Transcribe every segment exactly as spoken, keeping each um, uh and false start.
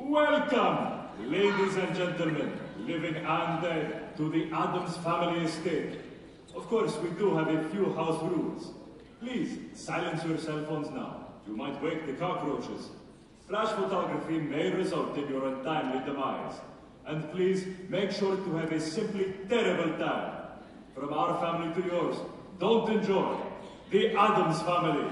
Welcome, ladies and gentlemen, living and dead, to the Addams family estate. Of course, we do have a few house rules. Please, silence your cell phones now. You might wake the cockroaches. Flash photography may result in your untimely demise. And please, make sure to have a simply terrible time. From our family to yours, don't enjoy the Addams family.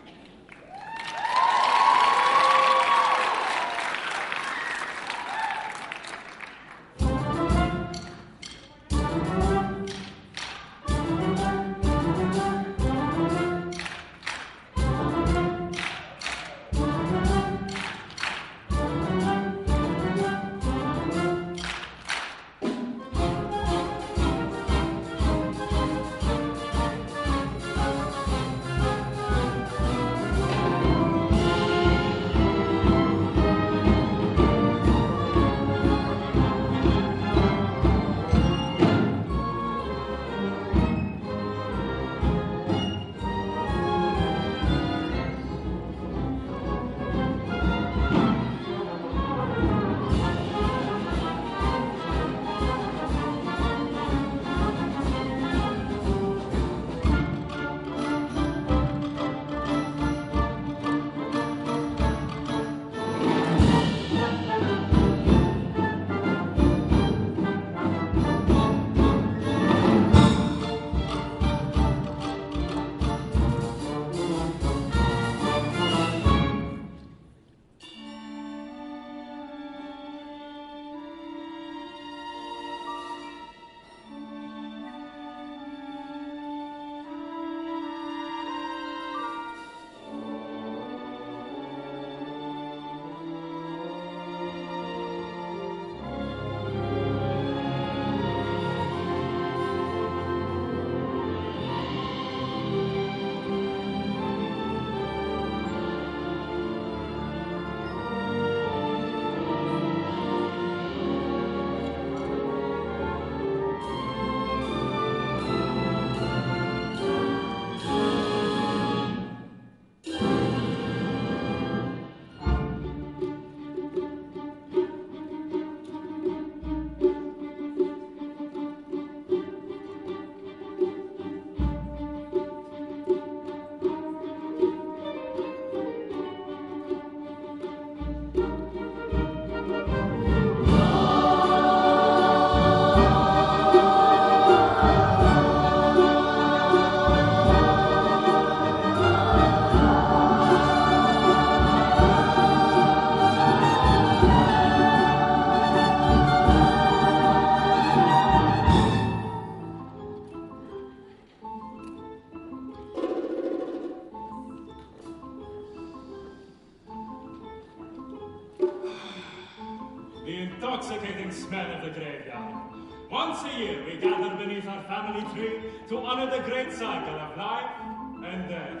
Intoxicating smell of the graveyard. Once a year we gather beneath our family tree to honor the great cycle of life and death.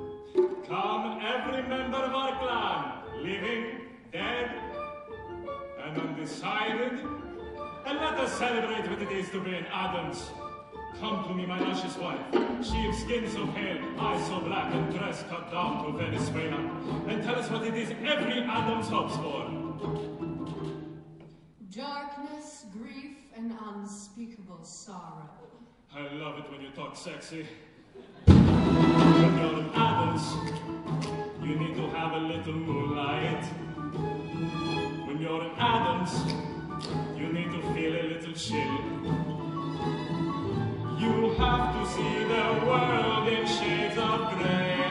Come, every member of our clan, living, dead, and undecided, and let us celebrate what it is to be an Addams. Come to me, my luscious wife, she of skin so pale, eyes so black, and dress cut down to Venezuela, and tell us what it is every Addams hopes for. Darkness, grief, and unspeakable sorrow. I love it when you talk sexy. When you're an Addams, you need to have a little moonlight. When you're an Addams, you need to feel a little chill. You have to see the world in shades of gray.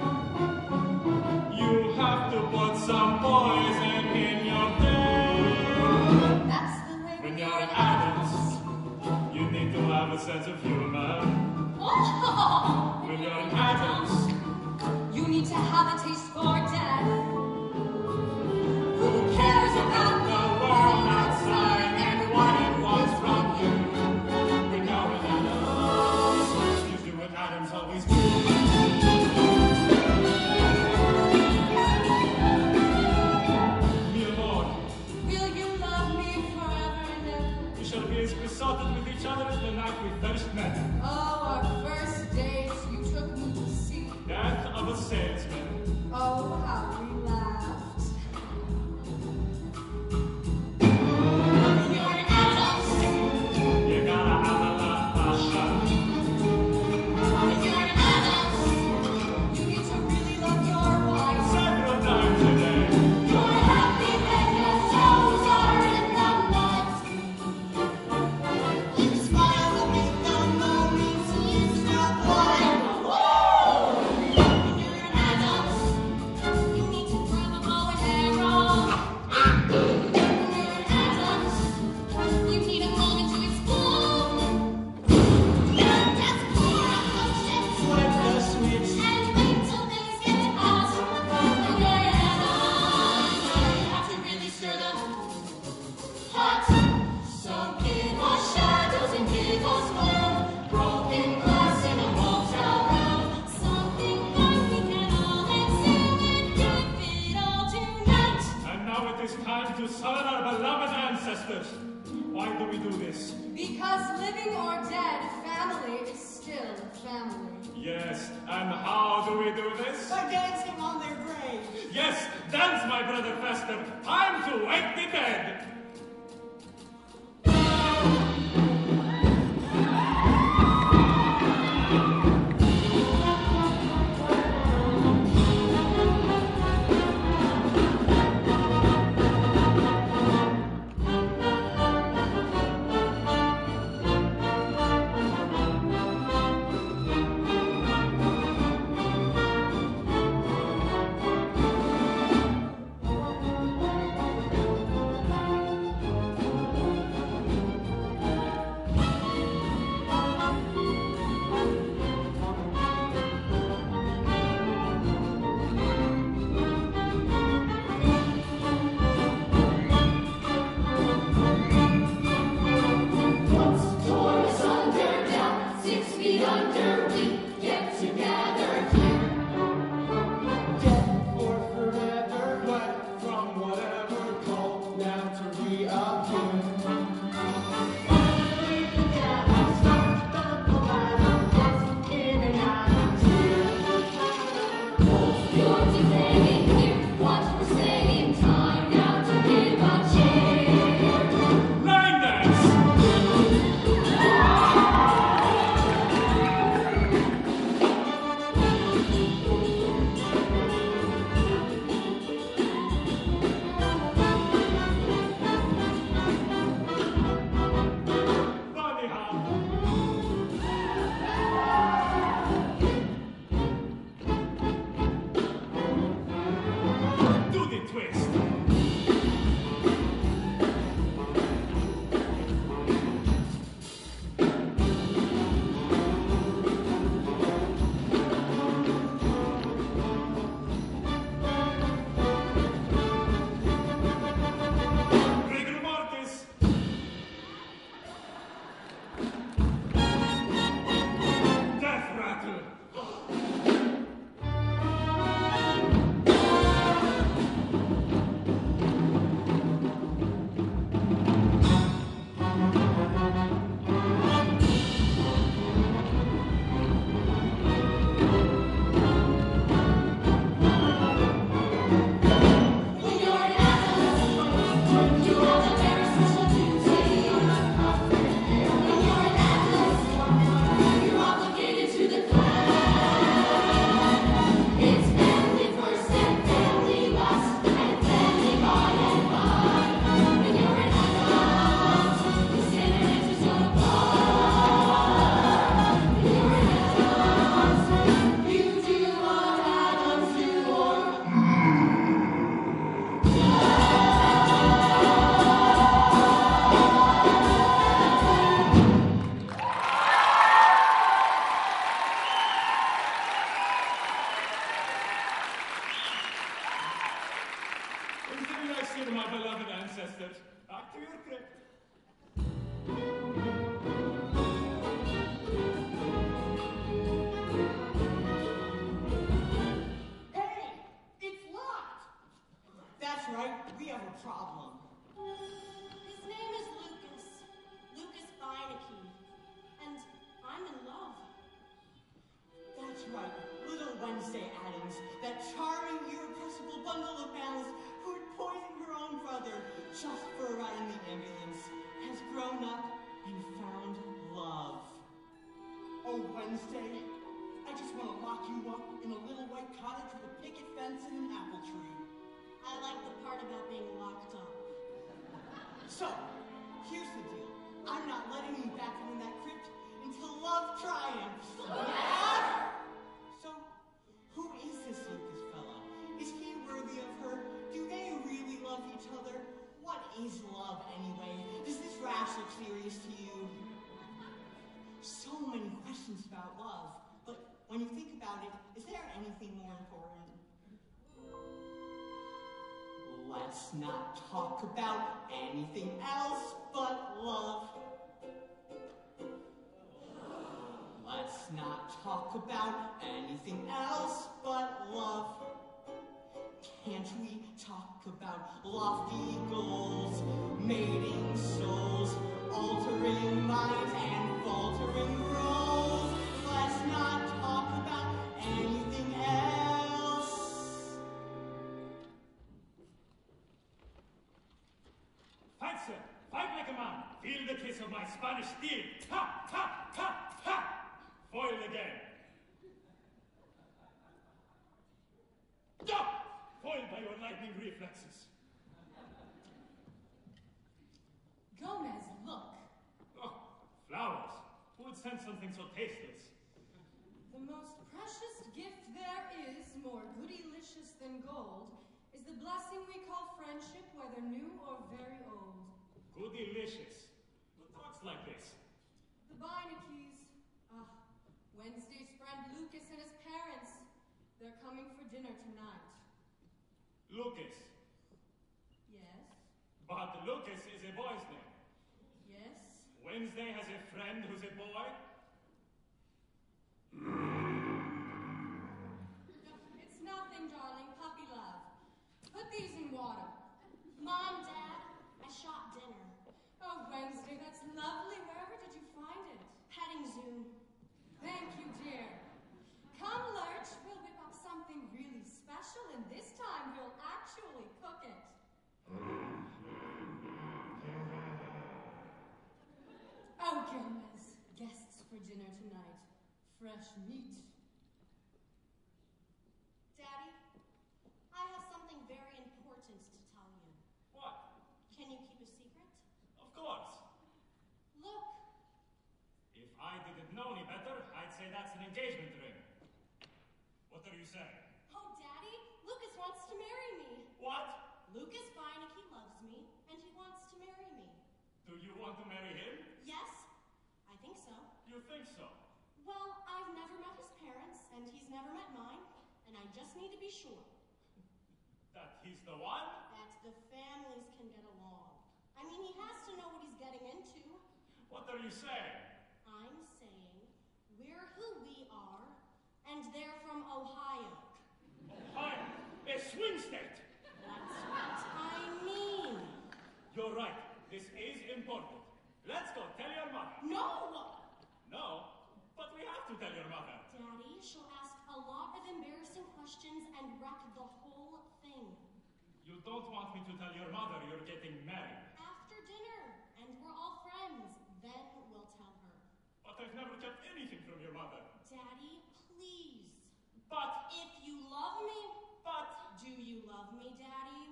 You have to put some poison in your day. That's the way when you're an Addams, you need to have a sense of humor. Oh. When you're an Addams, you need to have a taste for death. Who cares about the world outside and what it wants from you? when you're an Addams, you do what Addams always do. Me Lord, will you love me forever and ever? we shall be as besotted with each other as the night we first met. Oh, our first date you took me to see. That of a salesman. Oh, how we laughed. do this? Because living or dead, family is still family. Yes, and how do we do this? By dancing on their grave. Yes, dance, my brother Fester. Time to wake the dead. So, here's the deal. I'm not letting you back in that crypt until love triumphs. Yeah? So, who is this Lucas fella? Is he worthy of her? Do they really love each other? What is love anyway? Does this rash look serious to you? So many questions about love, but when you think about it, is there anything more important? Let's not talk about anything else but love. Let's not talk about anything else but love. Can't we talk about lofty goals, mating souls, altering minds and faltering roles? Let's not talk about anything else. Fight, sir! Fight like a man! Feel the kiss of my Spanish steel! Ha! Ha! Ha! Ha! Foiled again! Stop! Foiled by your lightning reflexes. Gomez, look. Oh, flowers. Who would send something so tasteless? The most precious gift there is, more goodylicious than gold, is the blessing we call friendship, whether new or very old. Goodylicious. Who talks like this? The Beinecke's. Ah, Wednesday's friend Lucas and his parents. They're coming for dinner tonight. Lucas. Yes? But Lucas is a boy's name. Yes? Wednesday has a friend who's a boy? It's nothing, darling. Puppy love. Put these in water. Mom, Dad, I shot dinner. Oh, Wednesday, that's lovely. Wherever did you find it? Petting zoo. Thank you, dear. Come, Lurch. We'll whip up something really special, and this time we'll actually cook it. Oh, Gomez. Guests for dinner tonight. Fresh meat. Daddy, I have something very important to tell you. What? Can you keep a secret? Of course. Look, If I didn't know any better, I'd say that's an engagement ring. What are you saying? oh, Daddy, Lucas wants to marry me. What? Lucas Beinecke loves me, and he wants to marry me. Do you want to marry him? Yes, I think so. You think so? Well, I've never met his parents, and he's never met mine, and I just need to be sure That he's the one? that the families can get along. I mean, he has to know what he's getting into. What are you saying? I'm saying we're who we are, and they're from Ohio. Ohio, a swing state. That's what I mean. You're right. This is important. Let's go tell your mother. No! No, but we have to tell your mother. Daddy, she'll ask a lot of embarrassing questions and wreck the whole thing. You don't want me to tell your mother you're getting married. After dinner, and we're all friends, then we'll tell her. But I've never kept anything from your mother. Daddy, please. But, If you love me, but, do you love me, Daddy?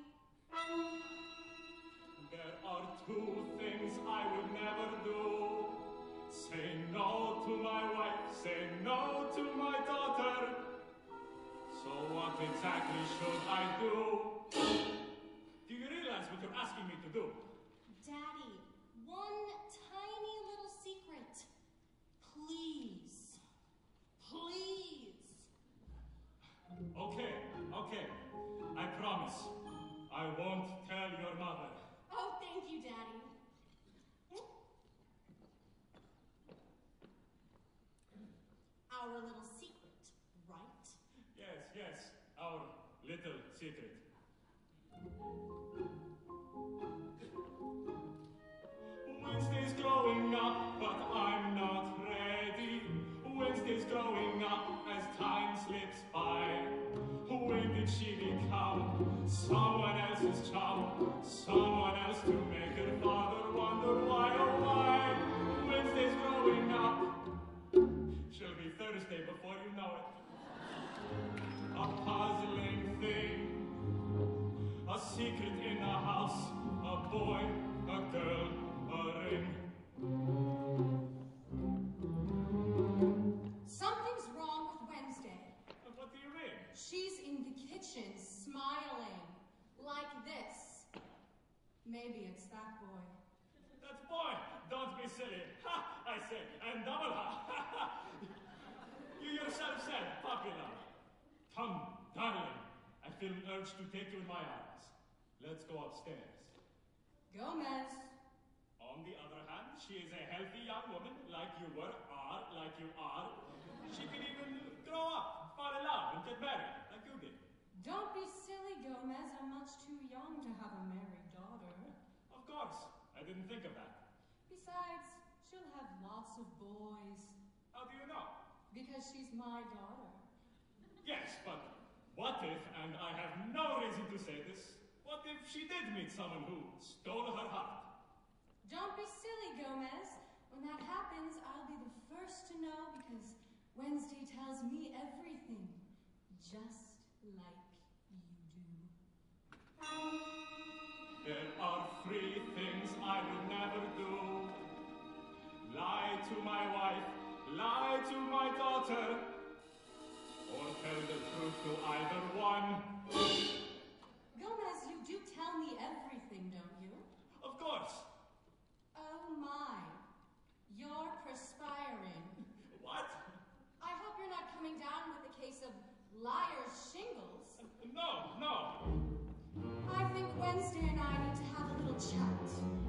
there are two things I would never do. Say no to my wife, say no to my daughter. So what exactly should I do? Do you realize what you're asking me to do? Daddy, one tiny little secret. Please. Please. Okay, okay. I promise. I won't tell your mother. Oh, thank you, Daddy. Hmm? Our little secret, right? Yes, yes, our little secret. Wednesday's growing up, but I'm not ready. Wednesday's growing up as time slips by. When did she become someone else's child? Someone else to make her father wonder why, oh why? Wednesday's growing up. She'll be Thursday before you know it. A puzzling thing. A secret in the house. A boy, a girl, a ring. Something's wrong with Wednesday. What do you mean? She's in the kitchen, smiling. Like this. Maybe it's that boy. That boy! Don't be silly. Ha! I say, and double ha! You yourself said, popular. Come, darling. I feel an urge to take you in my arms. Let's go upstairs. Gomez. On the other hand, she is a healthy young woman, like you were, are, like you are. She can even grow up, fall in love, and get married, like you did. Don't be silly, Gomez. I'm much too young to have a married daughter. Of course. I didn't think of that. Besides, she'll have lots of boys. How do you know? Because she's my daughter. Yes, but what if, and I have no reason to say this, what if she did meet someone who stole her heart? Don't be silly, Gomez. When that happens, I'll be the first to know because Wednesday tells me everything, just like you do. There are three things I would never do. Lie to my wife, lie to my daughter, or tell the truth to either one. Gomez, you do tell me everything, don't you? Of course. Oh my. You're perspiring. What? I hope you're not coming down with a case of liar's shingles. No, no. I think Wednesday and I need to have a little chat.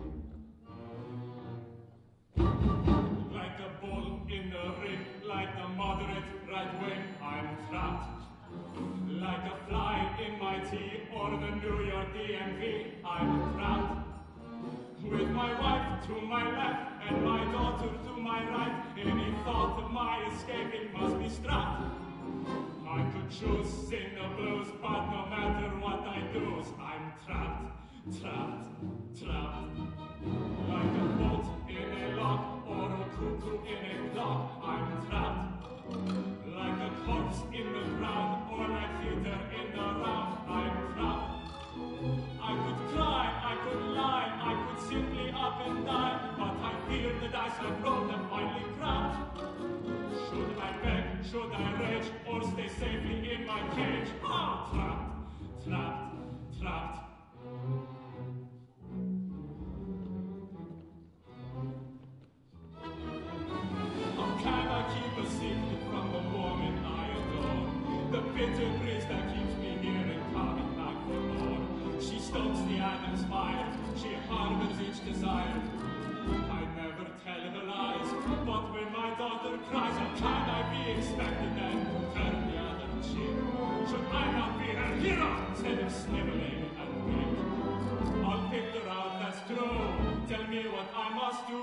Like a bull in a ring, like the moderate right wing, I'm trapped. Like a fly in my tea or the New York D M V, I'm trapped. With my wife to my left and my daughter to my right, any thought of my escaping must be strapped. I could choose sing the blues, but no matter what I do, I'm trapped, trapped, trapped. Like a bolt in a lock or a cuckoo in a clock, I'm trapped. Like a corpse in the ground or like theater in the round, I'm trapped. I could cry, I could lie, I could simply up and die, but I fear the dice I've rolled have finally cracked. Should I beg, should I rage, or stay safely in my cage? Ah, trapped, trapped, trapped. How can I keep a secret from the woman I adore? The bitter breeze that keeps me here and coming back for more. She stokes the Adam's fire, she harbors each desire. I never tell her lies, but when my daughter cries, how can I be expected then to turn the other cheek? Should I not be her hero instead of sniveling and weak? I'll pick her out, that's true. Tell me what I must do.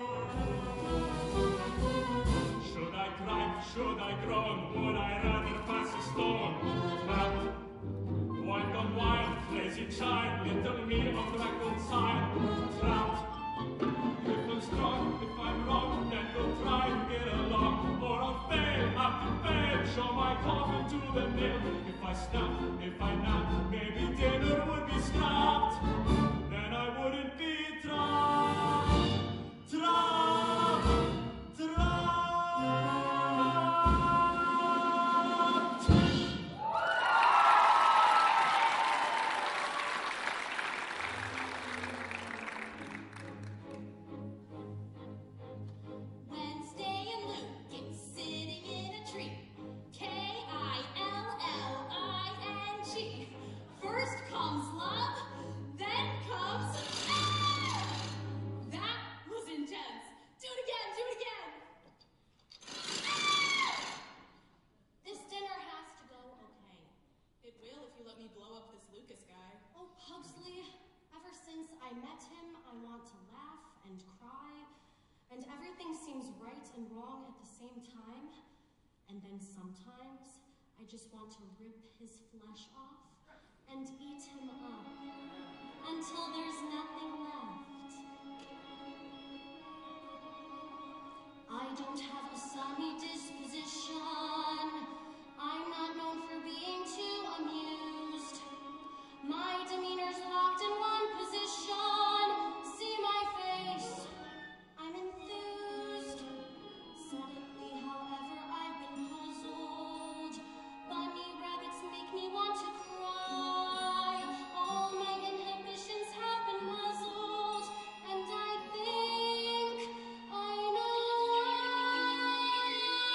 Should I cry, should I groan? Would I rather pass a stone? Trapped, wild on wild, crazy child, little me of reconciled. Trapped. If I'm strong, if I'm wrong, then we'll try to get along. Or I'll fail, have to fail, show my coffin to the nail. If I snap, if I nap, maybe dinner would be scrapped. Then I wouldn't be trapped, trapped, trapped. I met him, I want to laugh and cry, and everything seems right and wrong at the same time. And then sometimes I just want to rip his flesh off and eat him up until there's nothing left. I don't have a sunny disposition. I'm not known for being too amused. My demeanor's locked in one position. See my face, I'm enthused. Suddenly, however, I've been puzzled. Bunny rabbits make me want to cry. All my inhibitions have been muzzled, and I think I know why.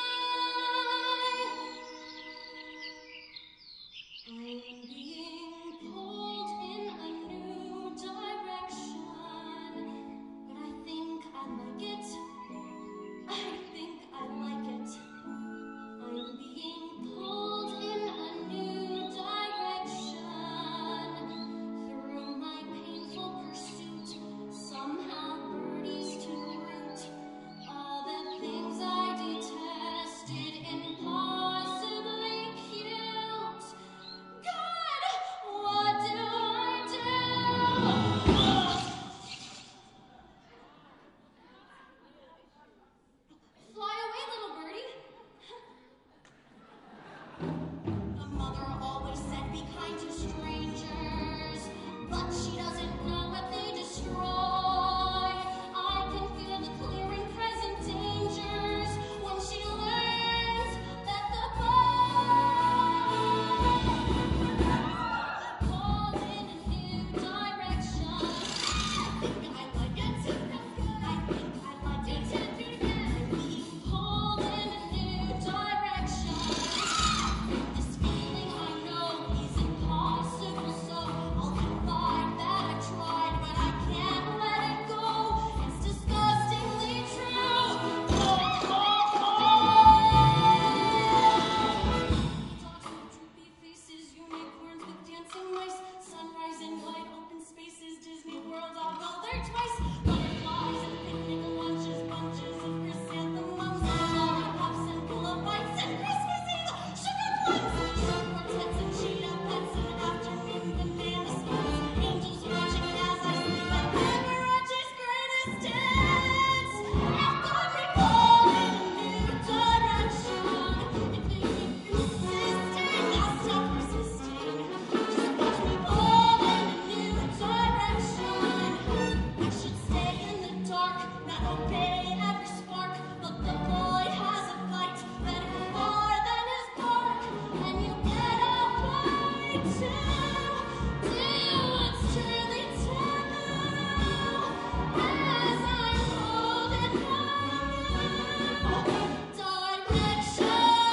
A mother always said be kind to strangers, but she doesn't know what they destroy. I can feel the clear and present dangers when she learns that the boy called in a new direction. I like it. I think I like it. He pulled in a new direction. This feeling I know is impossible, so I'll confide that I tried, but I can't let it go. It's disgustingly true. Oh, oh, oh. Dogs with droopy faces, unicorns with dancing mice, sunrise and wide open spaces, Disney World, I'll go there twice. Butterflies and picnic lunches, bunches of chrysanthemums, lollipops and pillow bites, and Christmas Eve sugar plums, quartets and cheetah pets, and afternoon banana splits, angels watching as I sleep, and Liberace's greatest hits. I've got me falling in a new direction. If they keep insisting, I'll stop resisting. Just watch me fall in a new direction. I should stay in the dark, not obey every spark, but the boy has a fight that is more than his bark, and you get a fight to do what's truly true. As I'm pulled in my direction.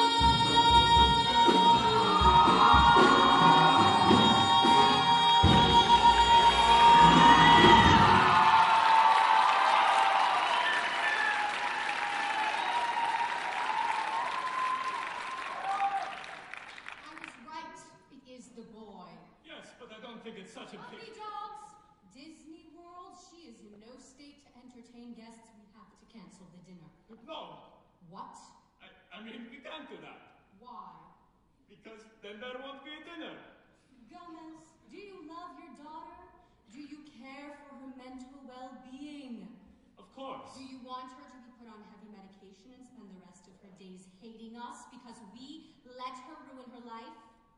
I was right. It is the boy. Yes, but I don't think it's such a Puppy big... dogs! Disney World, she is in no state to entertain guests. We have to cancel the dinner. No, What? I, I mean, we can't do that. Why? Because then there won't be a dinner. Gomez, do you love your daughter? Do you care for her mental well-being? Of course. Do you want her to be put on heavy medication and spend the rest of her days hating us because we let her ruin her life?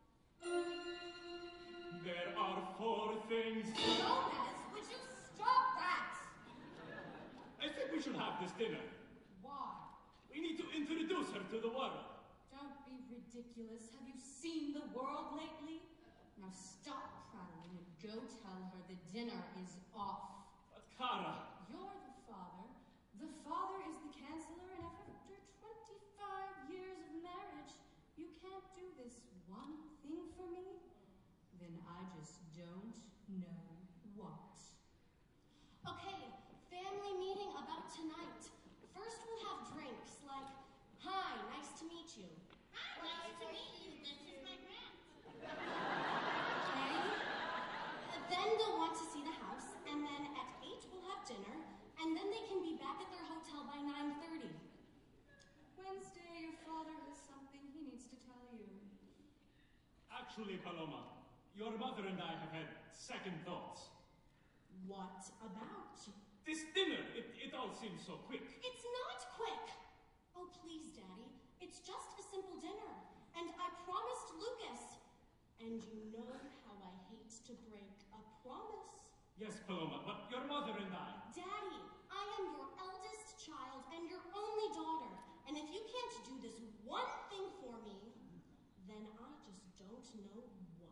There are four things. Gomez, would you stop that? I think we should have this dinner. Why? We need to introduce her to the world. Don't be ridiculous. Have you seen the world lately? Now stop prattling and go tell her the dinner is off. But Kara, You're the father. The father is the chancellor, and after twenty-five years of marriage, you can't do this one thing for me? Then I just don't know what. Okay, family meeting about tonight. First we'll have drinks like, hi, nice to meet you. Hi, nice to meet you. This is my grand. Okay. Then they'll want to see the house, and then at eight we'll have dinner, and then they can be back at their hotel by nine thirty. Wednesday, your father has something he needs to tell you. actually, Paloma, your mother and I have had second thoughts. What about? This dinner, it, it all seems so quick. It's not quick. Oh, please, Daddy. It's just a simple dinner. And I promised Lucas. And you know how I hate to break a promise. Yes, Paloma, but your mother and I... Daddy, I am your eldest child and your only daughter. And if you can't do this one thing for me, then I just don't know what.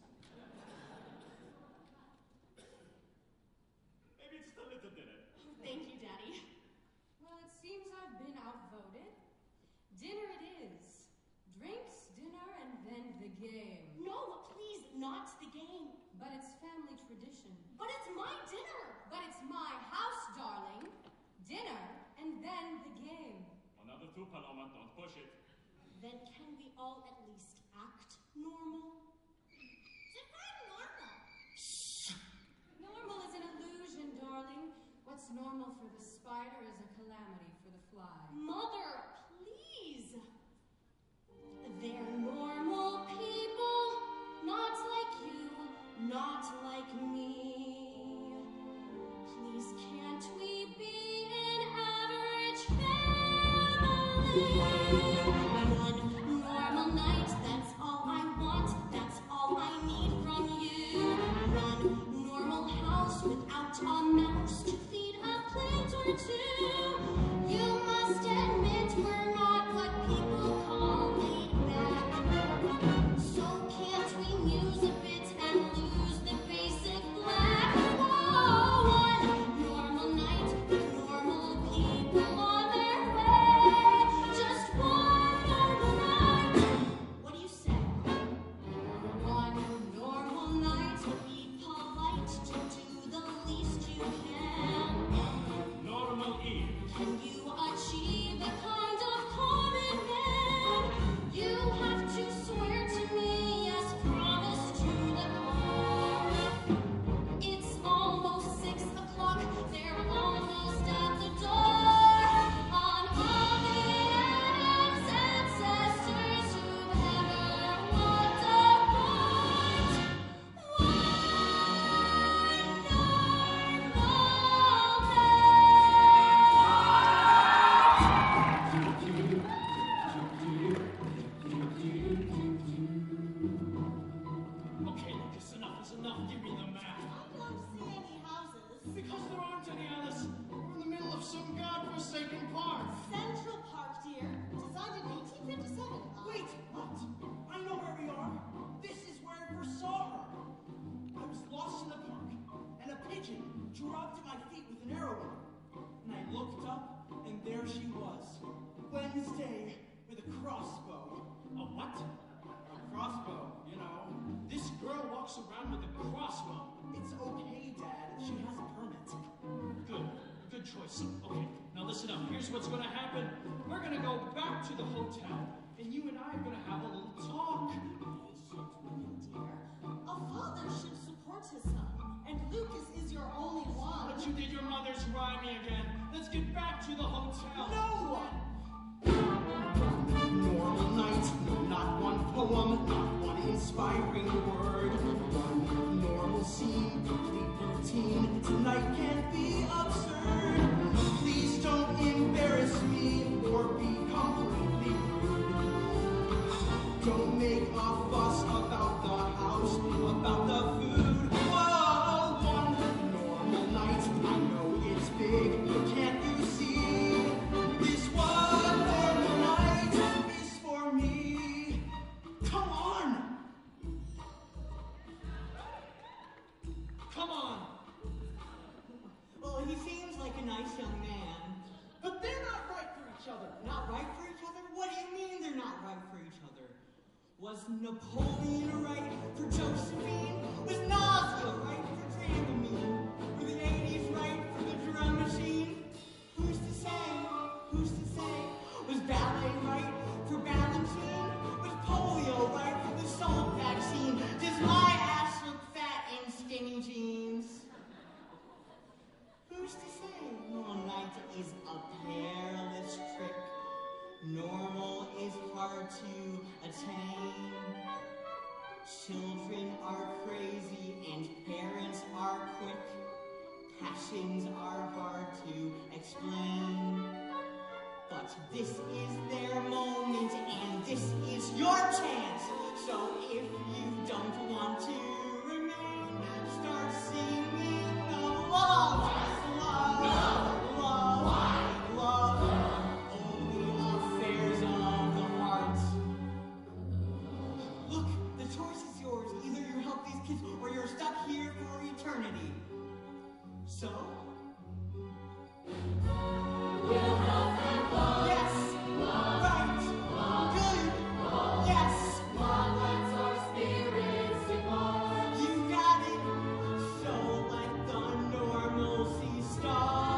Maybe it's the little dinner. Thank you, Daddy. Well, it seems I've been outvoted. Dinner it is. Drinks, dinner, and then the game. No, please, not the game. But it's family tradition. But it's my dinner. But it's my house, darling. Dinner, and then the game. Another two, Paloma, don't push it. Then can we all at least act normal? Define normal. Shh! Normal is an illusion, darling. What's normal for the spider is a calamity for the fly. Mother, please. They're normal people, not like you, not like me. Please can't we be an average family? One normal night choice. Okay, now listen up. Here's what's gonna happen. We're gonna go back to the hotel, and you and I are gonna have a little talk. Patient, women dear. A father should support his son, and Lucas is your only one. But you did your mother's rhyming again. Let's get back to the hotel. No! Normal night, no, not one poem, not one inspiring word. One normal scene, complete routine. Tonight can't be absurd. Please don't embarrass me or be completely rude. Don't make a fuss about the house, about the food. Whoa, one normal night, I know it's big, but can't you see? This one normal night is for me. Come on! Come on. Well, he seems like a nice young man, but they're not right for each other. Not right for each other? What do you mean they're not right for each other? Was Napoleon right for Josephine? Was nausea right for Dramamine? Were the eighties right for the drum machine? Who's to say? Who's to say? Was ballet right for Valentine? Was polio right for the salt vaccine? Does my ass look fat in skinny jeans? Who's to say? Normal night is a perilous trick. Normal is hard to attain. Children are crazy and parents are quick. Passions are hard to explain. But this is their moment and this is your chance. So if you don't want to remain, start singing the love, love, love, love, only affairs of the heart. Look, the choice is yours. Either you help these kids or you're stuck here for eternity. So? We'll help them both. Yes. Right. Good. Yes. One lets our spirits depart. You got it. So let the normalcy start.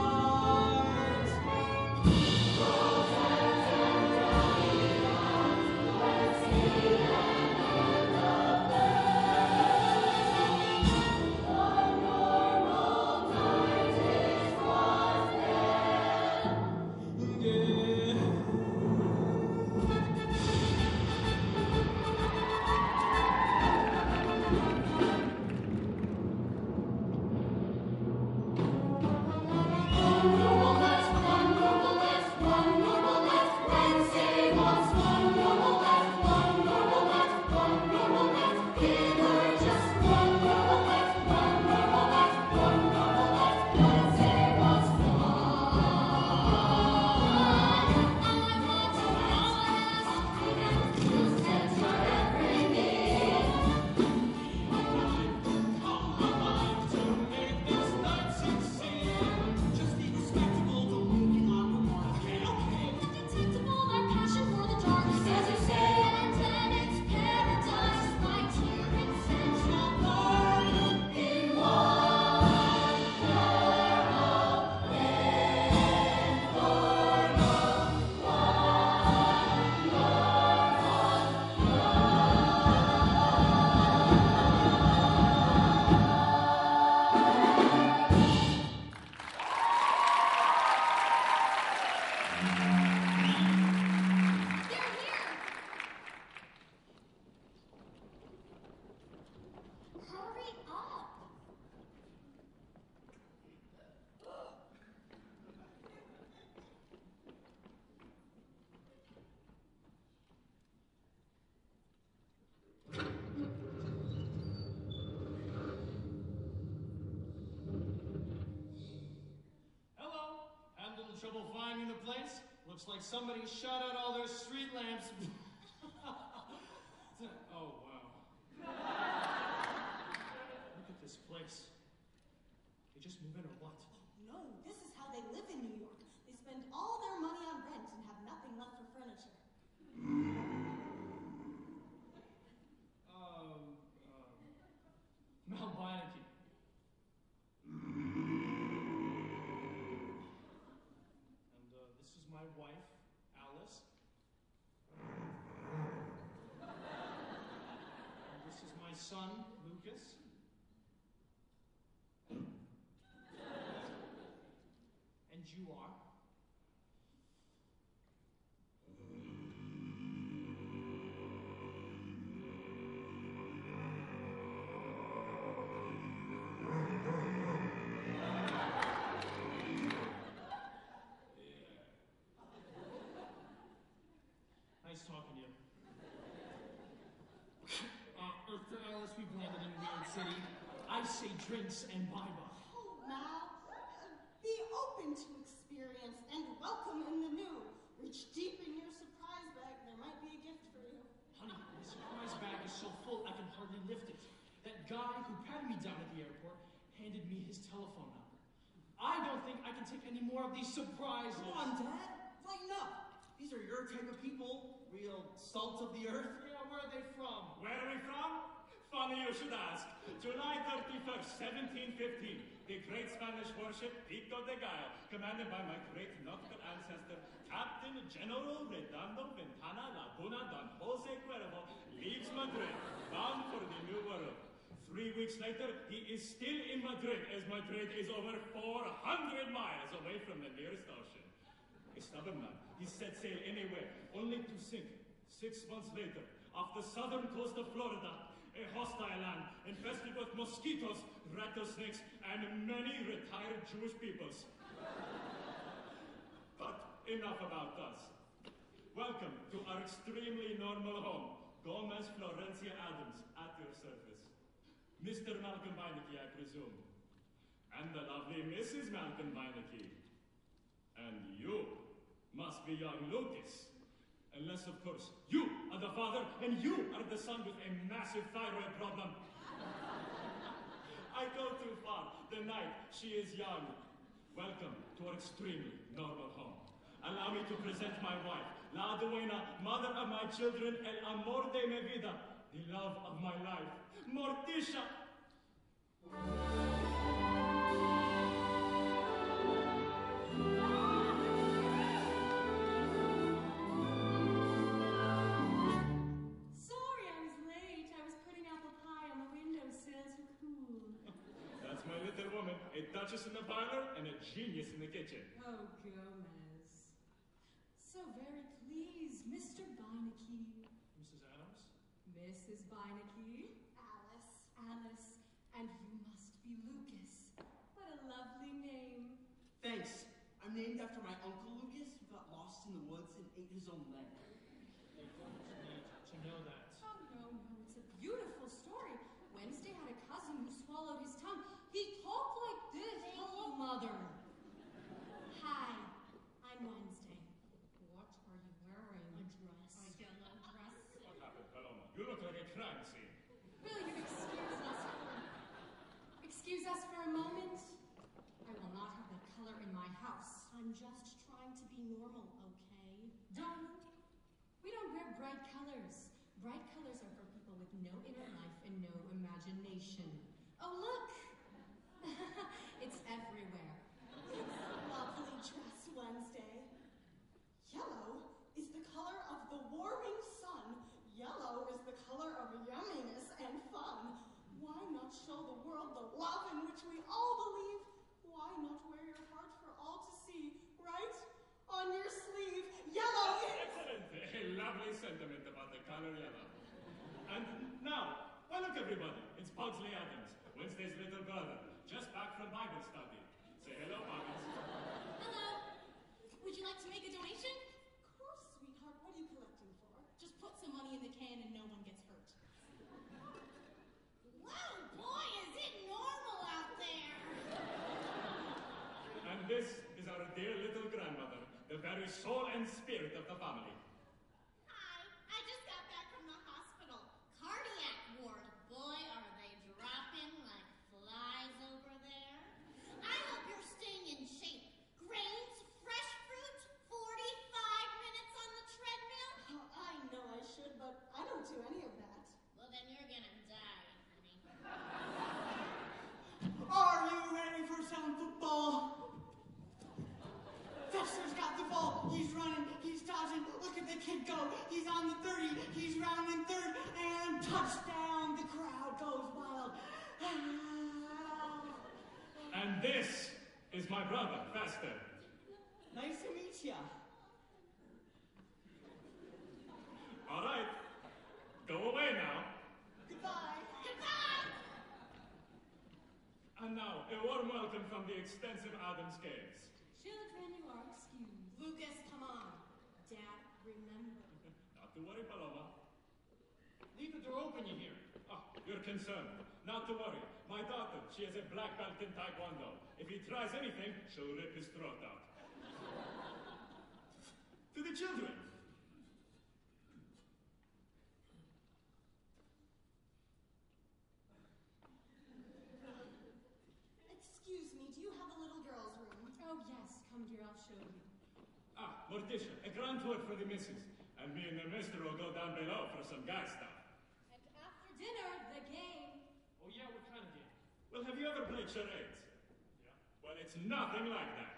Trouble finding the place? Looks like somebody shot out all their street lamps. Oh, wow. Look at this place. They just move in or what? No, this is how they live in New York. They spend all their money on rent and have nothing left for furniture. Um, um, Mel Beinecke. son, Lucas. And you are? Nice talking to you. Uh, Earth to Alice, we've landed in Weird City. I say drinks and bye-bye. Oh, Mal, uh, be open to experience and welcome in the new. Reach deep in your surprise bag. There might be a gift for you. Honey, the surprise bag is so full I can hardly lift it. That guy who patted me down at the airport handed me his telephone number. I don't think I can take any more of these surprises. Come on, Dad. Lighten up. These are your type of people. Real salt of the earth. Yeah, where are they from? Where are we from? Funny you should ask. July thirty-first, seventeen fifteen, the great Spanish warship Pico de Gallo, commanded by my great nautical ancestor, Captain General Redondo Ventana Laguna Don Jose Cuervo, leaves Madrid, bound for the New World. Three weeks later, he is still in Madrid, as Madrid is over four hundred miles away from the nearest ocean. A stubborn man, he set sail anywhere, only to sink. Six months later, off the southern coast of Florida, a hostile land infested with mosquitoes, rattlesnakes, and many retired Jewish peoples. But enough about us. Welcome to our extremely normal home, Gomez Florencia Adams, at your service. Mister Malcolm Beinecke, I presume. And the lovely Missus Malcolm Beinecke. And you must be young Lucas. Unless, of course, you are the father and you are the son with a massive thyroid problem. I go too far. The night she is young. Welcome to our extremely normal home. Allow me to present my wife, La Duena, mother of my children, el amor de mi vida, the love of my life, Morticia. My little woman, a duchess in the parlor and a genius in the kitchen. Oh, Gomez. So very pleased, Mister Beinecke. Missus Adams? Missus Beinecke. Alice. Alice. And you must be Lucas. What a lovely name. Thanks. I'm named after my Uncle Lucas, who got lost in the woods and ate his own leg. They don't need to know that. Oh, no, no, it's a beautiful story. Wednesday had a cousin who swallowed his tongue. He talked like this. Hello, Mother. Hi, I'm Wednesday. What are you wearing? A dress. A yellow dress. What happened, Paloma? You look like a crime scene. Will you excuse us for... Excuse us for a moment? I will not have that color in my house. I'm just trying to be normal, okay? Darling, we don't wear bright colors. Bright colors are for people with no inner life and no imagination. Oh, look! It's everywhere. It's a lovely dress, Wednesday. Yellow is the color of the warming sun. Yellow is the color of yumminess and fun. Why not show the world the love in which we all believe? Why not wear your heart for all to see, right? On your sleeve, yellow is... Excellent! A lovely sentiment about the color yellow. And now, well, look, everybody. It's Pugsley Adams, Wednesday's little brother, just back from Bible study. Say hello, Pugs. Hello. Would you like to make a donation? Of course, sweetheart. What are you collecting for? Just put some money in the can and no one gets hurt. Whoa, boy, is it normal out there! And this is our dear little grandmother, the very soul and spirit of the family. Hi, I just got back from the hospital. Cardiac ward. Boy, are they dropping like flies over there. I hope you're staying in shape. Grains, fresh fruit, forty-five minutes on the treadmill. Oh, I know I should, but I don't do any of that. Well, then you're gonna die, honey. Are you ready for some football? Fetchler's got the ball. He's running. He's dodging. Look at the kid go. He's on the thirty. He's rounding third. And touchdown. The crowd heart goes wild. And this is my brother, Fester. Nice to meet ya. All right. Go away now. Goodbye. Goodbye! And now, a warm welcome from the extensive Adams Caves. Children, you are excused. Lucas, come on. Dad, remember. Not to worry, Paloma. Leave the door open, you hear? Oh, you're concerned. Not to worry. My daughter, she has a black belt in Taekwondo. If he tries anything, she'll rip his throat out. To the children. Excuse me, do you have a little girl's room? Oh, yes. Come here, I'll show you. Ah, Morticia, a grand tour for the missus. And me and the mister will go down below for some guy stuff. And after dinner, the game. Oh yeah, what kind of game? Well, have you ever played charades? Yeah. Well, it's nothing like that.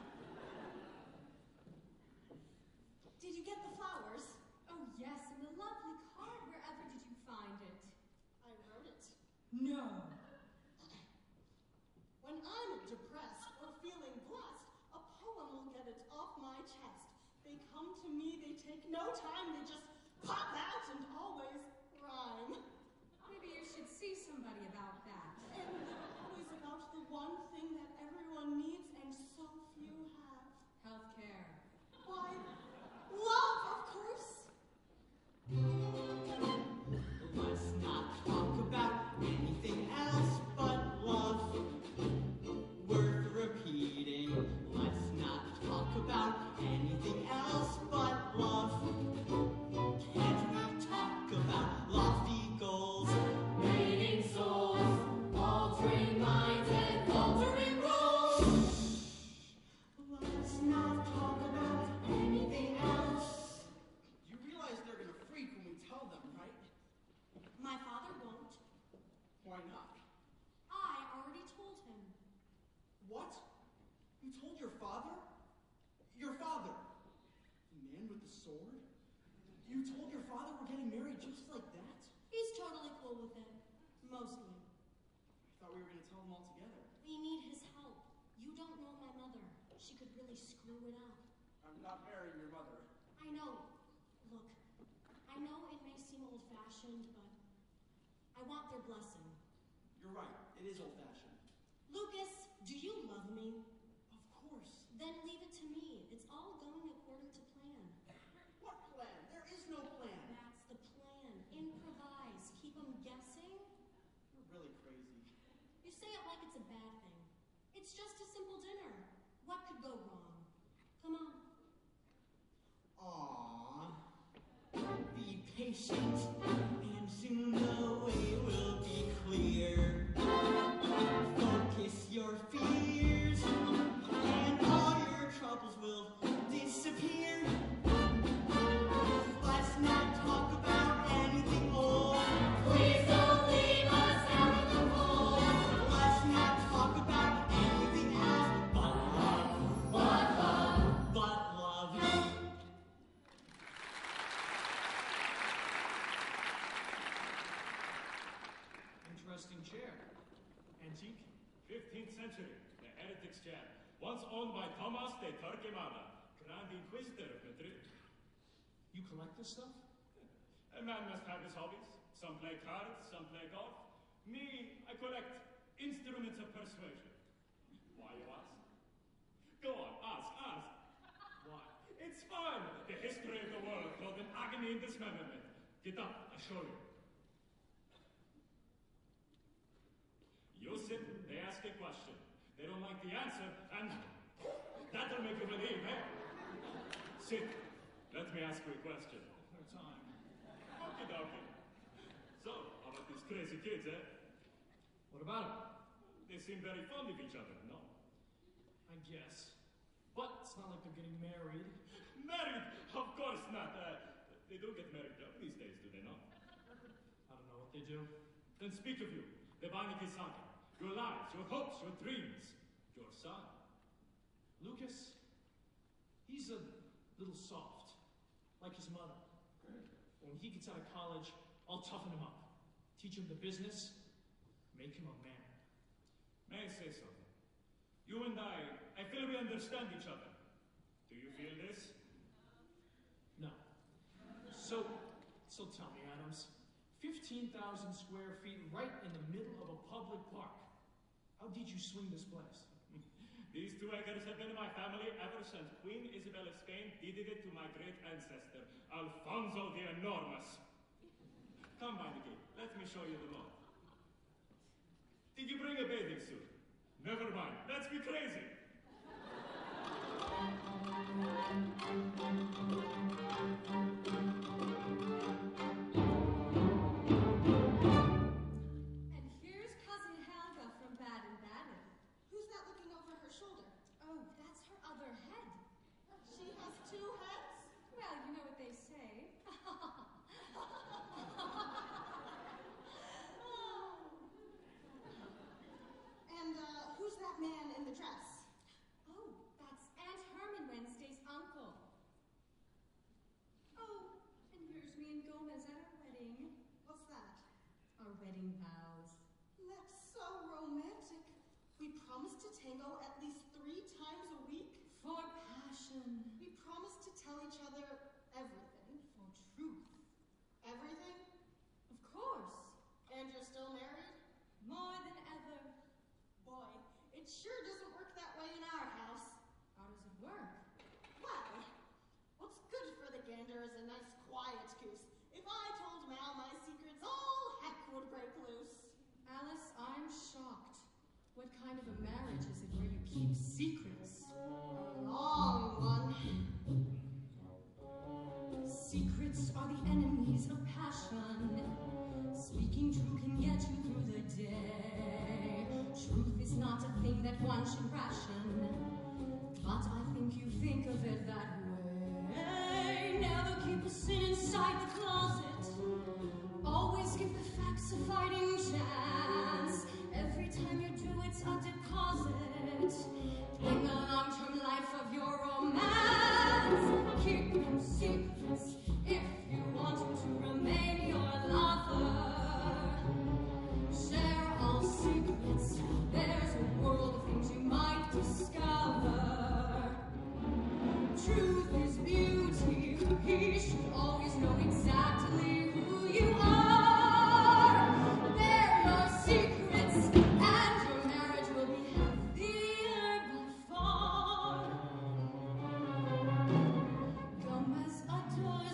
Did you get the flowers? Oh, yes, and the lovely card. Wherever did you find it? I wrote it. No. When I'm depressed or feeling blessed, a poem will get it off my chest. They come to me, they take no time, they just pop out and always rhyme. Maybe you should see somebody about that. And they're always about the one thing that everyone needs and so few have. Healthcare. Why, love, of course. Let's not talk about anything else but love. Worth repeating. Let's not talk about anything else but love. Can't we talk about lofty goals? Reading souls, altering minds and altering roles. Let's not talk about anything else. You realize they're gonna freak when we tell them, right? My father won't. Why not? I already told him. What? You told your father? Your father? The man with the sword? You told your father we're getting married just like that? He's totally cool with it. Mostly. I thought we were gonna tell them all together. We need his help. You don't know my mother. She could really screw it up. I'm not marrying your mother. I know. Look, I know it may seem old-fashioned, but I want their blessing. You're right, it is old-fashioned. Lucas, do you love me? Of course. Then leave it to me. It's all going according to plan. What plan? There is no plan. That's the plan. Improvise. Keep them guessing. You're really crazy. You say it like it's a bad thing. It's just a simple dinner. What could go wrong? Come on. Aww. Be patient, and soon the way will be clear. Focus your fears, and all your troubles will disappear. Let's not talk about anything old. Please don't leave us out in the cold. Let's not talk about anything else but love. But love. But love. Interesting chair. Antique? fifteenth century, the Heretics Chair. Once owned by Thomas de Torquemada, Grand Inquisitor of Madrid. You collect this stuff? A man must have his hobbies. Some play cards, some play golf. Me, I collect instruments of persuasion. Why, you ask? Go on, ask, ask. Why? It's fun! The history of the world called an agony and dismemberment. Get up, I'll show you. You sit, they ask a question. They don't like the answer, and that'll make you believe, eh? Sit. Let me ask you a question. No time. Okie dokie. So, how about these crazy kids, eh? What about it? They seem very fond of each other, no? I guess. But it's not like they're getting married. Married? Of course not. Uh, they do get married up these days, do they not? I don't know what they do. Then speak of you, the Vanikisaki. Your lives, your hopes, your dreams. Your son. Lucas, he's a little soft, like his mother. When he gets out of college, I'll toughen him up. Teach him the business. Make him a man. May I say something? You and I, I feel we understand each other. Do you feel this? No. So, so tell me, Adams. fifteen thousand square feet right in the middle of a public park. How did you swing this place? These two acres have been in my family ever since Queen Isabel of Spain deeded it to my great ancestor, Alfonso the Enormous. Come by the gate. Let me show you the lawn. Did you bring a bathing suit? Never mind. Let's be crazy. And here's Cousin Helga from Baden-Baden. Who's that looking over her shoulder? Oh, that's her other head. She has two heads? Well, you know what they say. And uh, who's that man in the dress? Oh, that's Aunt Herman Wednesday's uncle. Oh, and here's me and Gomez at our wedding. What's that? Our wedding vows. That's so romantic. We promised to tango at least three times a week. For passion. We promised to tell each other everything. For truth. Everything? Of course. And you're still married? More than ever. Boy, it sure doesn't work that way in our house. How does it work? Well, what's good for the gander is a nice quiet goose. If I told Mal my secrets, all heck would break loose. Alice, I'm shocked. What kind of a marriage is it where you keep secrets? A long one. Secrets are the enemies of passion. Speaking true can get you through the day. Truth is not a thing that one should ration. But I think you think of it that way. Never keep a sin inside the closet. Always give the facts a fighting chance. Every time you do, it's a deposit in the long-term life of your romance. Keep them secrets if you want him to remain your lover. Share all secrets. There's a world of things you might discover. Truth is beauty. He should always know exactly who you are. Bear your secrets, and your marriage will be healthier by far. Gomez adores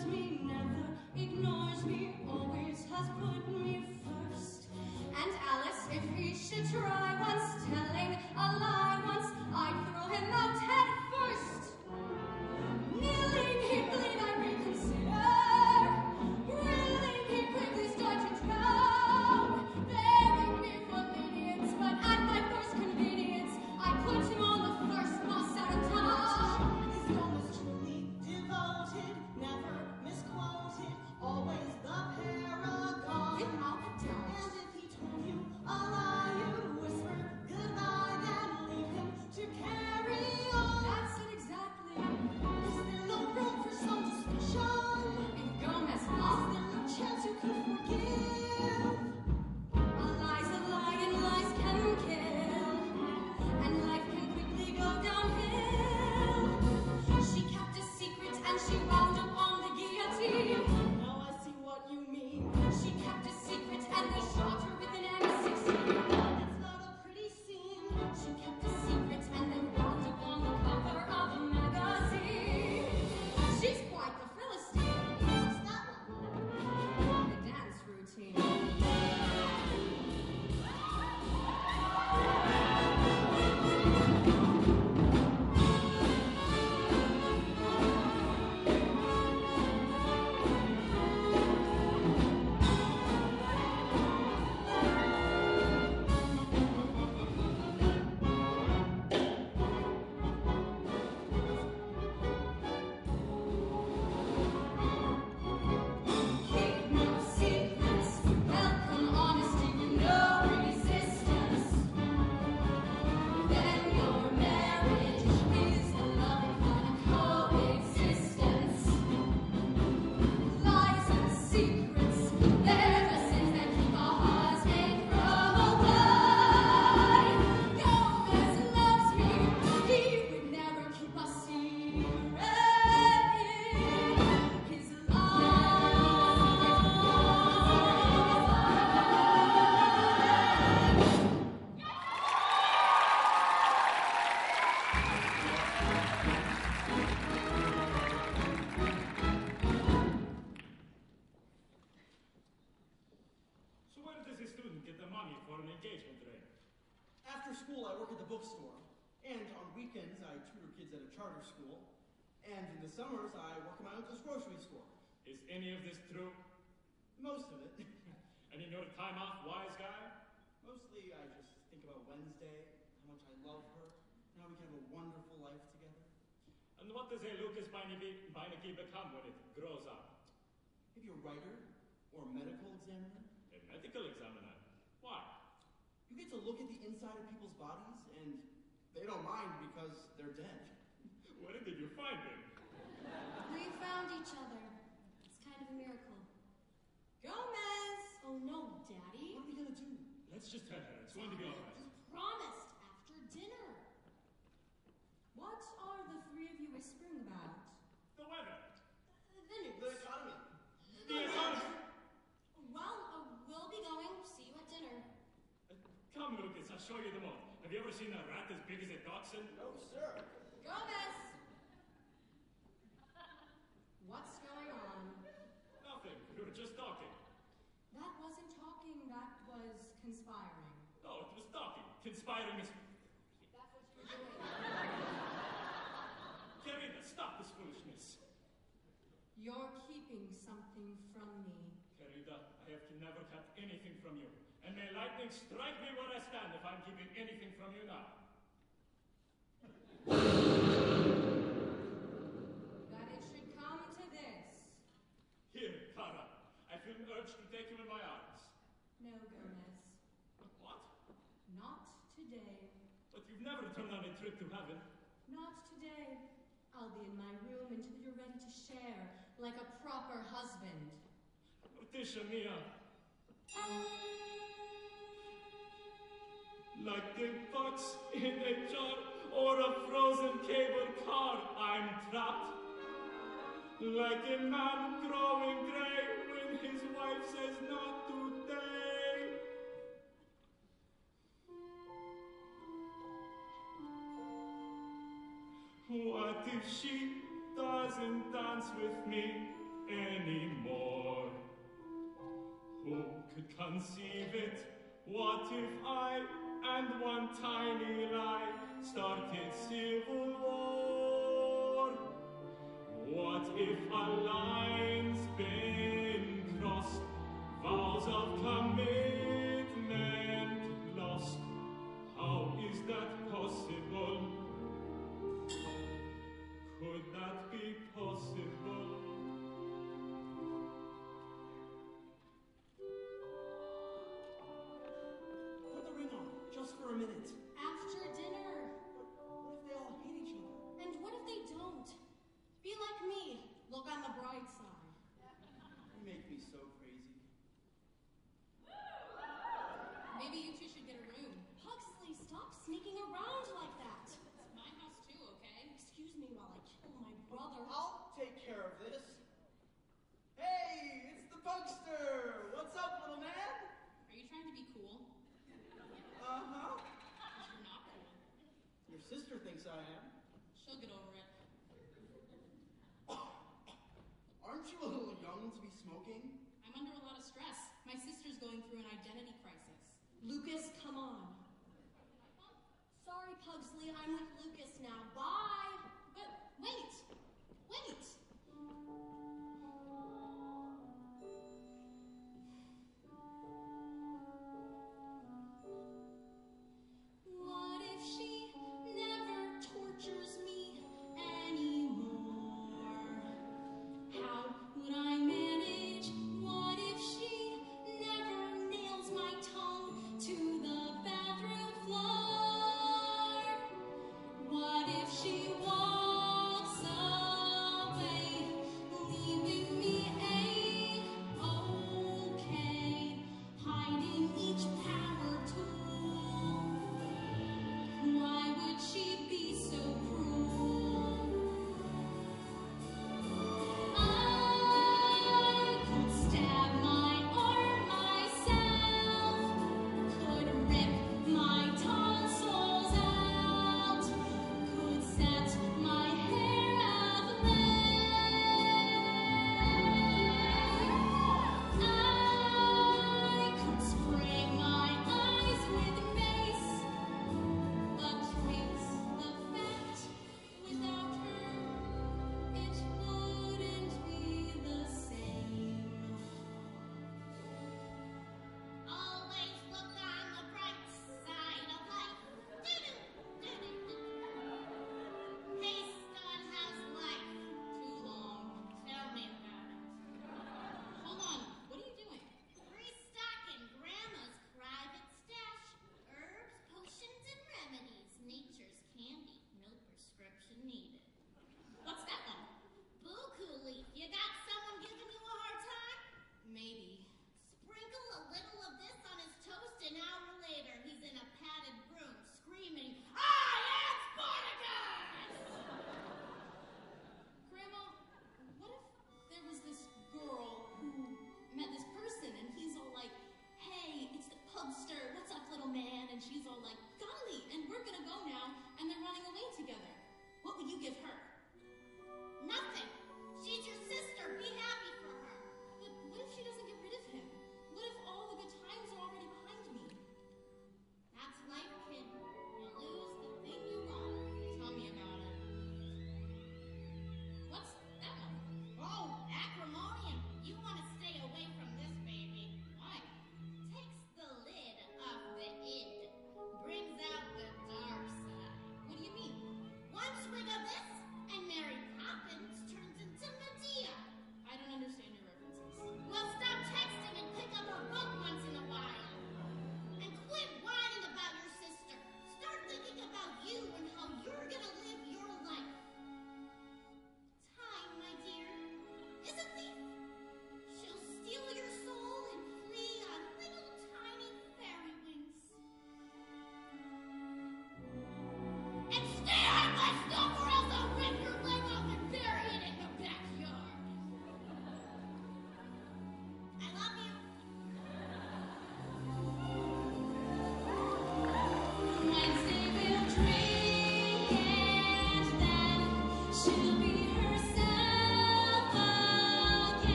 money for an engagement ring? After school, I work at the bookstore. And on weekends, I tutor kids at a charter school. And in the summers, I work at my uncle's grocery store. Is any of this true? Most of it. And in your time off, wise guy? Mostly, I just think about Wednesday, how much I love her, and how we can have a wonderful life together. And what does a Lucas Beinecke Beinecke become when it grows up? Maybe a writer or a medical examiner. A medical examiner? Why? You get to look at the inside of people's bodies, and they don't mind because they're dead. Where did you find him? We found each other. It's kind of a miracle. Gomez! Oh no, Daddy. What are we gonna do? Let's just tell her. It's going to be all right. You promised after dinner. What are the three of you whispering about? The weather. The news. The economy. The economy. Well, uh, we'll be going. See you at dinner. Uh, come, Lucas. I'll show you the moat. Have you ever seen a rat as big as a dachshund? No, sir. Gomez! What's going on? Nothing. We were just talking. That wasn't talking, that was conspiring. No, it was talking. Conspiring is... That's what you were doing. Karina, stop this foolishness. You're keeping something from me. Karina, I have never kept anything from you. And may lightning strike me where I stand if I'm keeping anything from you now. That it should come to this. Here, Kara. I feel urged to take you in my arms. No, Gomez. What? Not today. But you've never turned on a trip to heaven. Not today. I'll be in my room until you're ready to share, like a proper husband. Tisha Mia. Like a fox in a jar or a frozen cable car, I'm trapped. Like a man growing gray when his wife says not today. What if she doesn't dance with me anymore? Who could conceive it? What if I and one tiny lie started civil war? What if a line's been crossed, vows of commitment lost? How is that possible? Could that be possible? Put the ring on, just for a minute. After dinner. But what if they all hate each other? And what if they don't? Be like me. Look on the bright side. You make me so crazy. Maybe you two should get a room. Huxley, stop sneaking around like that. It's my house too, okay? Excuse me while I kill my brother. I'll take care of this. Hey, it's the Pugster! What's up, little man? Are you trying to be cool? Uh-huh. Because you're not cool. Your sister thinks I am. She'll get over it. Aren't you a little young to be smoking? I'm under a lot of stress. My sister's going through an identity crisis. Lucas, come on. Sorry, Pugsley, I'm with Lucas now. Bye! But wait! Wait! What if she never tortures me anymore? How would I manage? What if she never nails my tongue to the bathroom floor?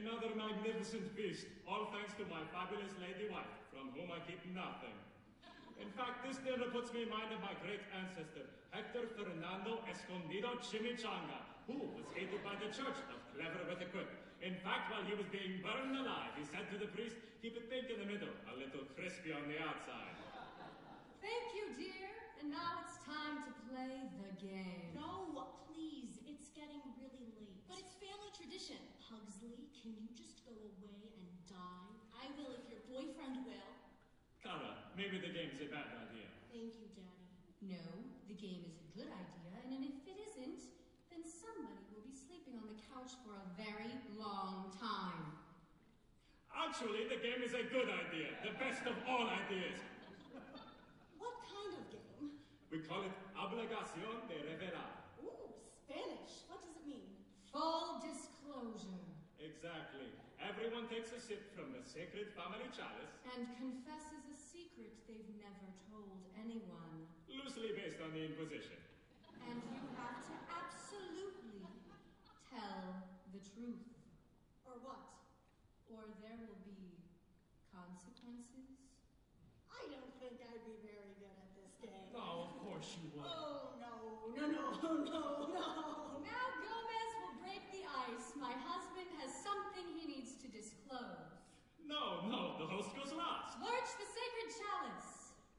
Another magnificent feast, all thanks to my fabulous lady wife, from whom I keep nothing. In fact, this dinner puts me in mind of my great ancestor, Hector Fernando Escondido Chimichanga, who was hated by the church, but clever with a quip. In fact, while he was being burned alive, he said to the priest, keep it pink in the middle, a little crispy on the outside. Thank you, dear. And now it's time to play the game. No, please. It's getting really late. But it's family tradition. Pugsley, can you just go away and die? I will if your boyfriend will. Cara, maybe the game's a bad idea. Thank you, Daddy. No, the game is a good idea, and if it isn't, then somebody will be sleeping on the couch for a very long time. Actually, the game is a good idea. The best of all ideas. What kind of game? We call it Obligación de Revelar. Ooh, Spanish. What does it mean? Full disclosure. Exactly. Everyone takes a sip from the sacred family chalice. And confesses a secret they've never told anyone. Loosely based on the Inquisition. And you have to absolutely tell the truth. Or what? Or there will be consequences. I don't think I'd be very good at this game. Oh, of course you would. Oh, no, no, no, no, no. Now Gomez will break the ice. My husband has something he needs to disclose. No, no, the host goes last. Lurch the sacred chalice.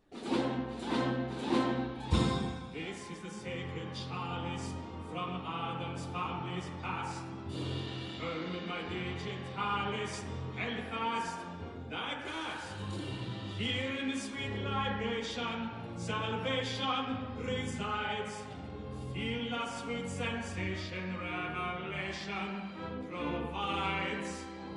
This is the sacred chalice from Adam's family's past. Firm in my digitalis, held fast, die cast. Here in the sweet libation, salvation resides. Feel the sweet sensation, revelation provides.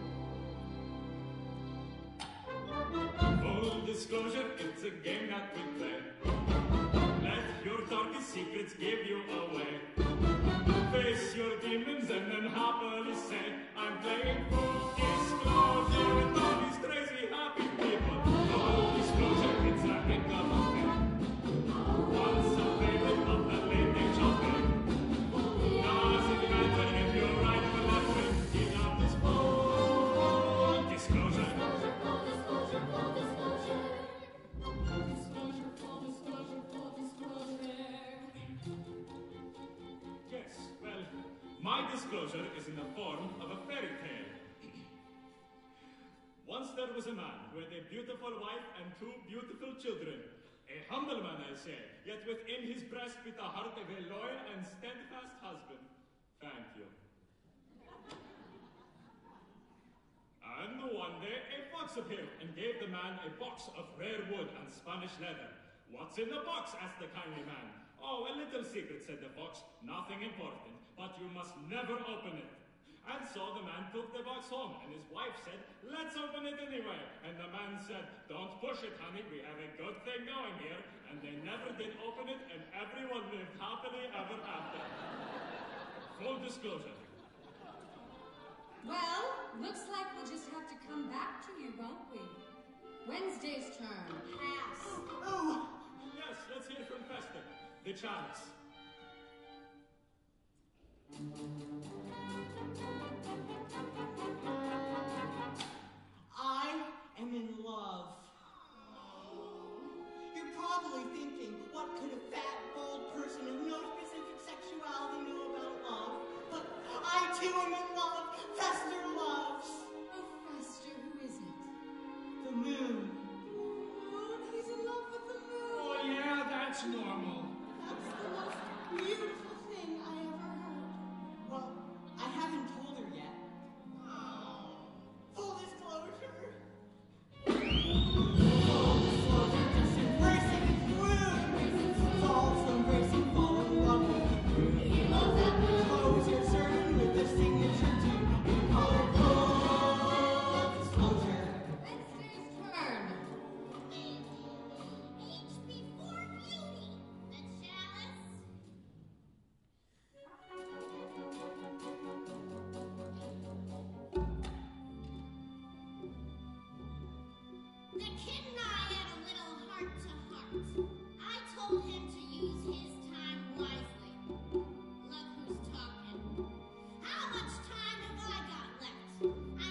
Full disclosure, it's a game that we play. Let your darkest secrets give you away. Face your demons and then happily say, I'm playing full disclosure with all these crazy happy people. Full disclosure, it's a heck of a thing. Once a favorite of the late age of fame. Doesn't matter if you're right or left wing, enough is full disclosure. Full disclosure, full disclosure. Full disclosure, full disclosure, full disclosure. Yes, well, my disclosure is in the form of a fairy tale. Once there was a man who had a beautiful wife and two beautiful children. A humble man, I say, yet within his breast beat the heart of a loyal and steadfast husband. Thank you. And one day, a fox appeared and gave the man a box of rare wood and Spanish leather. What's in the box? Asked the kindly man. Oh, a little secret, said the fox. Nothing important, but you must never open it. And so the man took the box home, and his wife said, let's open it anyway. And the man said, don't push it, honey, we have a good thing going here. And they never did open it, and everyone lived happily ever after. Full disclosure. Well, looks like we'll just have to come back to you, won't we? Wednesday's turn. Pass. Oh, Yes, let's hear from Fester, the chalice. I am in love. You're probably thinking, what could a fat, bold person of no specific sexuality know about love? But I too am in love. Fester loves. Oh, Fester, who is it? The moon. moon, he's in love with the moon. Oh, yeah, that's normal. That's the most beautiful thing I ever heard. Well, I haven't told her yet. Full disclosure. Full disclosure, just embracing its gloom. False embracing, fall in love with the groove. Close your sermon with the signature to be colored full disclosure. Wednesday's turn. H before beauty. The chalice. The kid and I had a little heart to heart. I told him to use his time wisely. Look who's talking. How much time have I got left? I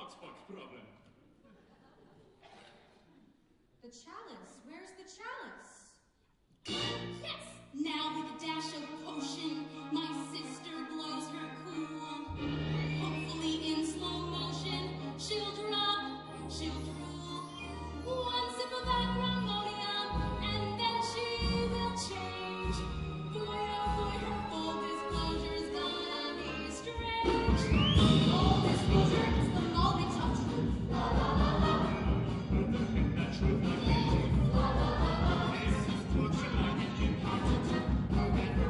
Xbox problem. The chalice. Where's the chalice? Yes! Now with a dash of potion, my sister blows her cool. Hopefully in slow motion, she'll drop, she'll drool. One sip of acrimonium, and then she will change. Boy, oh boy, her full disclosure's gonna be strange. Full disclosure is the moment of truth. La la la la. But the thing that truth might be. La la la la. This is truth and I get imparted. Never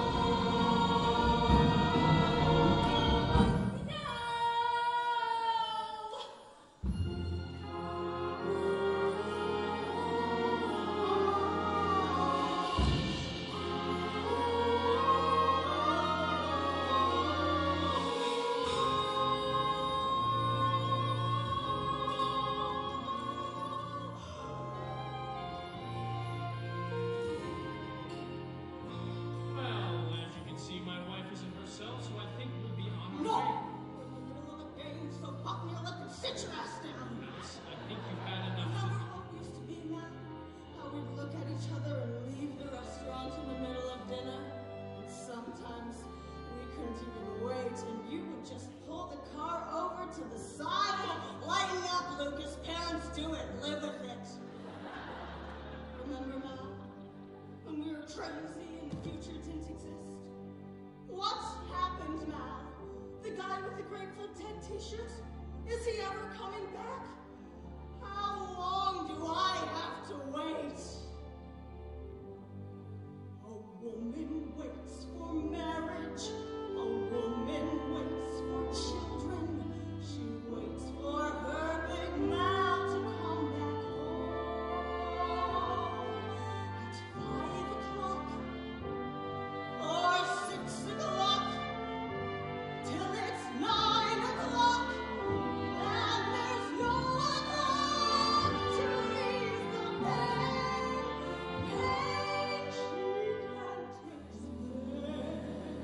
Well, as you can see, my wife isn't herself, so I think we'll be on our No! way. We're in the middle of a game, so pop me a lip and sit your ass down. Alice, I think you've had enough. Remember how it used to be, Matt? How we'd look at each other and leave the restaurant in the middle of dinner? And sometimes we couldn't even wait, and you would just pull the car over to the side. Lighten up, Lucas. Parents do it. Live with it. Remember, Matt? When we were crazy and the future didn't exist? What's happened, Mal? The guy with the Grateful Dead t-shirt? Is he ever coming back? How long do I have to wait? A woman waits for marriage. A woman waits for children. She waits for her big Mal to come back home. At five o'clock or six o'clock, till it's nine o'clock, and there's no one left to ease the pain, pain she can't explain.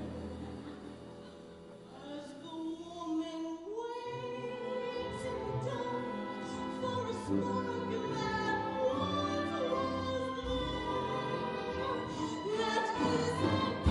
As the woman waits in the dark for a spark that once was there, that is a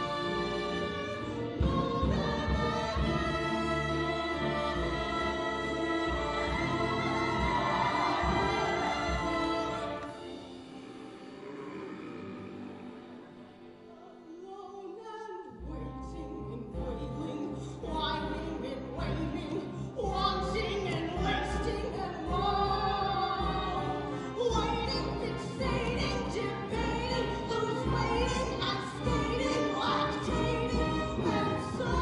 alone and waiting and wailing, whining and wailing, wanting and wasting and wrong. Waiting, fixating, debating, who's waiting and skating, lactating, and so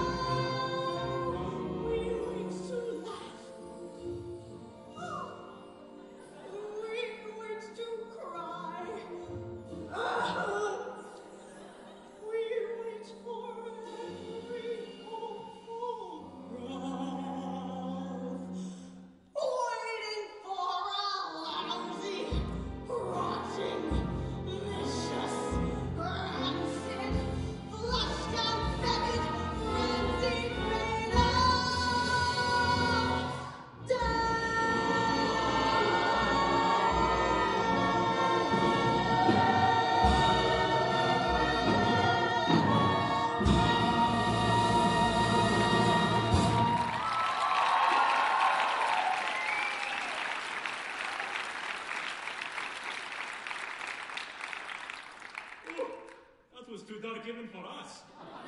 we wait to laugh. We wait to cry. We wait for every hopeful breath, waiting for a lousy, rotting, vicious, rancid, flushed out, fetid, frenzied rate of death. Oh, that was too dark even for us.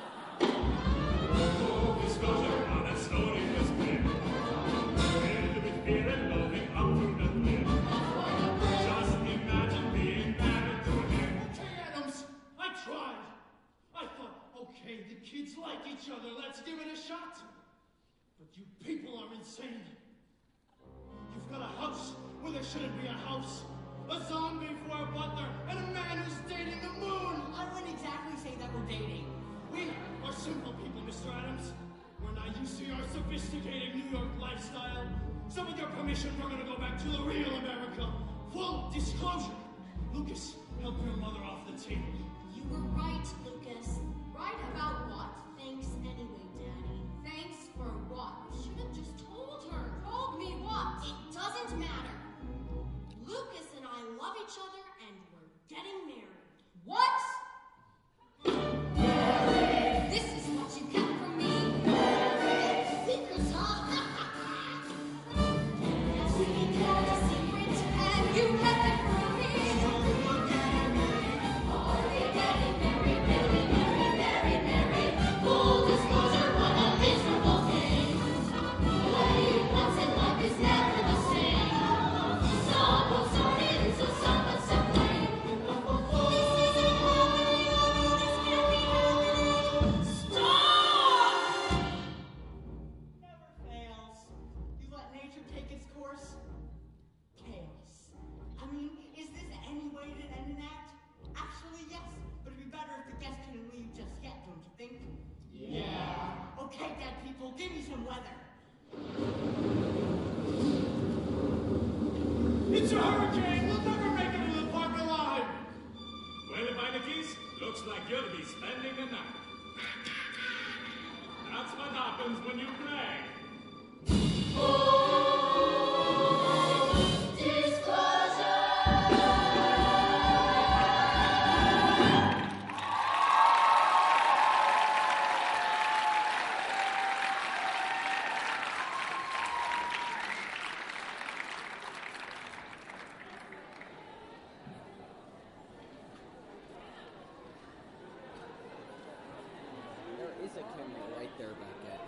Full disclosure, how that story was clear. Filled with fear and loathing up to the clear. Just imagine being married to him. Okay, Adams, I tried. I thought, okay, the kids like each other, let's give it a shot. But you people are insane. You've got a house where there shouldn't be a house. A zombie for a butler, and a man who's dating the moon. I wouldn't exactly say that we're dating. We are simple people, Mister Adams. We're not used to your sophisticated New York lifestyle. So with your permission, we're gonna go back to the real America. Full disclosure. Lucas, help your mother off the table. You were right, Lucas. Right about what? Thanks anyway, Daddy. Thanks for what? You should have just told her. Told people. Give me some weather. It's a hurricane! We'll never make it to the park alive! Well, Beinecke's, looks like you'll be spending the night. That's what happens when you play. There is a camera right there, Beckett.